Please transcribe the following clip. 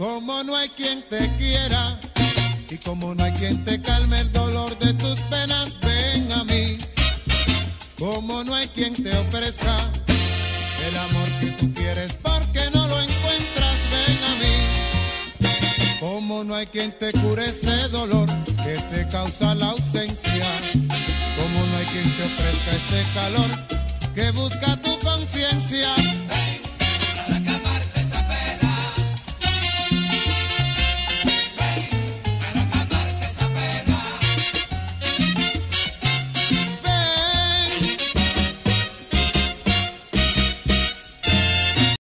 Como no hay quien te quiera y como no hay quien te calme el dolor de tus penas, ven a mí. Como no hay quien te ofrezca el amor que tú quieres porque no lo encuentras, ven a mí. Como no hay quien te cure ese dolor que te causa la ausencia.